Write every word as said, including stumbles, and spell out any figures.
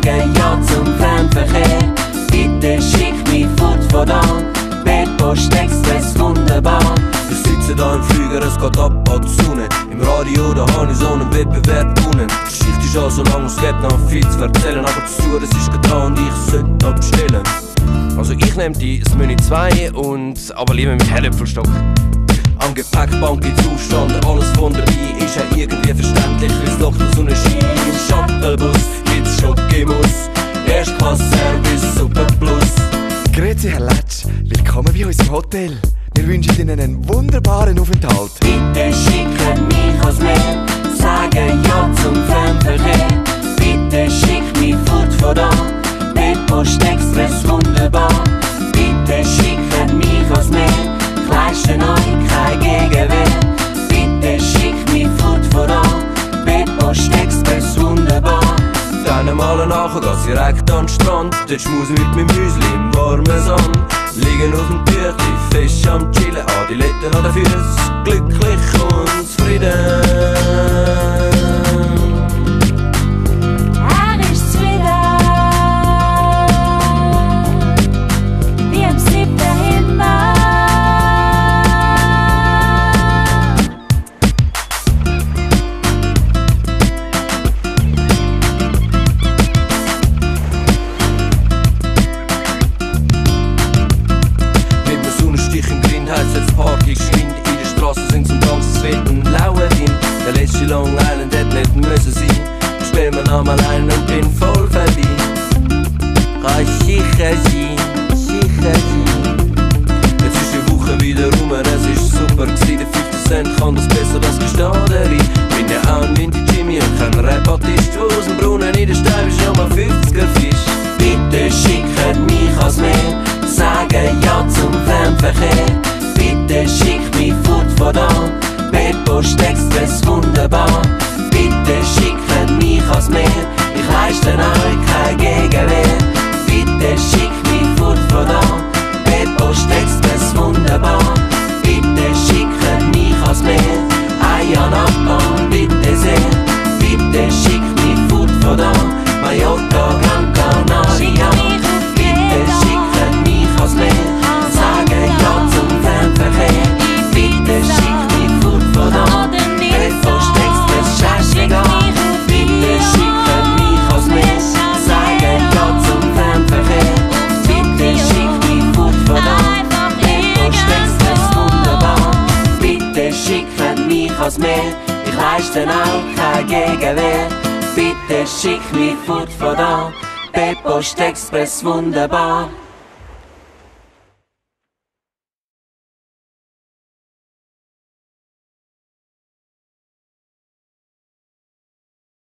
sagen ja zum Fernverkehr. Bitte schick mich fort von da, B-Post Express wunderbar. Wir sitzen da im Flüger, es geht ab an die Sonne. Im Radio, da habe ich so einen Wettbewerb gewonnen. Die Geschichte ist auch so lang, es gibt noch viel zu erzählen. Aber zu, das ist getan und ich sollte abstellen. Also ich nehme die Smöni zwei und aber lieber mit Herdöpfelstock. Am Gepäckbank gibt's Aufstand, alles von dabei ist ja irgendwie verständlich, wie's doch nur so eine Ski. Im Shuttlebus gibt's Schokimus, Erstklass-Service Super Plus. Grüezi Herr Letsch, willkommen bei uns im Hotel. Wir wünschen Ihnen einen wunderbaren Aufenthalt. Bitte schicken mich ans Meer, sagen ja zum Fernverkehr. Bitte schick mich fort von da, B-Post Express wunderbar. Bitte schicken mich ans Meer, ich leiste euch kein Gegenwehr. Bitte schick mich fort von da, B-Post Express wunderbar. Dann mal nachher geht's direkt an den Strand. Dort schmuse mit meinem Müsli im warmen Sand. Liegen auf dem Tüchli, fest am Chillen, Adiletten an den Füßen, glücklich und zufrieden. Er ist's wieder, wie im siebten Himmel. Jetzt Party geschwind, in der Straße sind zum ganzen Wetten lauer Wind. Der letzte Long Island hätte nicht müssen sein. Stell mir noch mal ein und bin voll vorbei. Kann sicher sein, sicher sein. Jetzt ist die Woche wieder rum, es ist super gewesen. Der fünfzig Cent kann das besser, das gesteht er rein. Bin ja auch ein Windy Jimmy und kein Repartist. Aus dem Brunnen in der Steib ist schon mal fünfziger Fisch. Bitte schickt mich ans Meer, sagen ja zum Fernverkehr. Bitte schick mich fort von da, B-Post Express wunderbar. Bitte schickt mich ans Meer, ich leiste euch kein Gegenwehr. Bitte schick mich fort von da, B-Post Express wunderbar. Bitte schickt mich ans Meer, Eier Nachbarn, bitte sehr. Bitte schick mich fort von da, Mallorca, Gran Canaria. Bitte schickt mich ans Meer, sagen ja zum Fernverkehr. Bitte schick mich fort von da, B-Post Express scheißegal. Bitte schickt mich ans Meer, sagen ja zum Fernverkehr. Bitte schick mich fort von da, B-Post Express wunderbar. Bitte schickt mich ans Meer, ich leiste auch kein Gegenwehr. Bitte schick mich fort von da, B-Post Express wunderbar.